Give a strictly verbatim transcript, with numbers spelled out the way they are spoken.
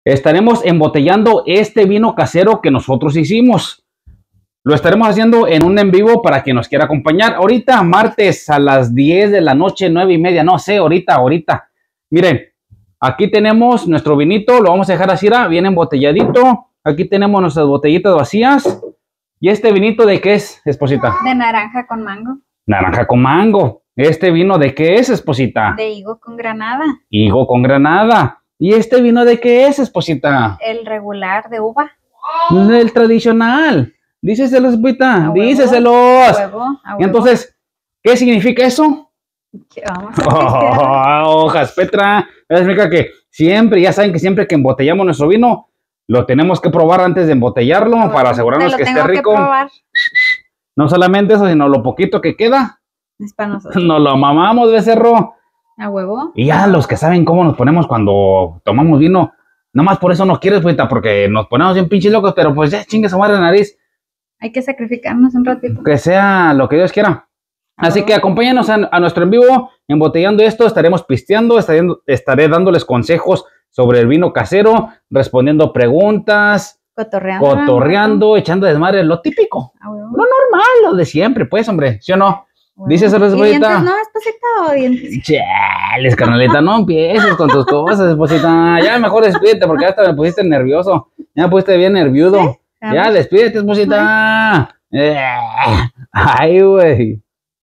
estaremos embotellando este vino casero que nosotros hicimos. Lo estaremos haciendo en un en vivo para quien nos quiera acompañar. Ahorita, martes a las diez de la noche, nueve y media, no sé, ahorita, ahorita. Miren, aquí tenemos nuestro vinito, lo vamos a dejar así, bien embotelladito. Aquí tenemos nuestras botellitas vacías. ¿Y este vinito de qué es, esposita? De naranja con mango. Naranja con mango. ¿Este vino de qué es, esposita? De higo con granada. Higo con granada. ¿Y este vino de qué es, esposita? El regular de uva. El tradicional. Díceselos, esposita. Díceselos. A huevo, a huevo. Y entonces, ¿qué significa eso? ¿Qué vamos a Oh, hojas, Petra. Eso significa que siempre, ya saben que siempre que embotellamos nuestro vino, lo tenemos que probar antes de embotellarlo Bueno, para asegurarnos que esté rico. Que no solamente eso, sino lo poquito que queda. es para nosotros. Nos lo mamamos, becerro. A huevo. Y ya los que saben cómo nos ponemos cuando tomamos vino, nomás por eso no quieres, puita, porque nos ponemos bien pinches locos, pero pues ya chingue su madre la nariz. Hay que sacrificarnos un ratito. Que sea lo que Dios quiera. Así que acompáñanos a, a nuestro en vivo, embotellando esto, estaremos pisteando, estaré, estaré dándoles consejos sobre el vino casero, respondiendo preguntas, Cotorreando. cotorreando, echando desmadre, lo típico, A huevo. lo normal, lo de siempre, pues, hombre, ¿sí o no? Bueno. Dices, ¿Y esposita. dientes no, esposita, o dientes? Chales, carnalita, no empieces con tus cosas, esposita. Ya mejor despídete porque hasta me pusiste nervioso. Ya me pusiste bien nerviudo. ¿Sí? Ya, despídete, esposita. Eh, ay, güey.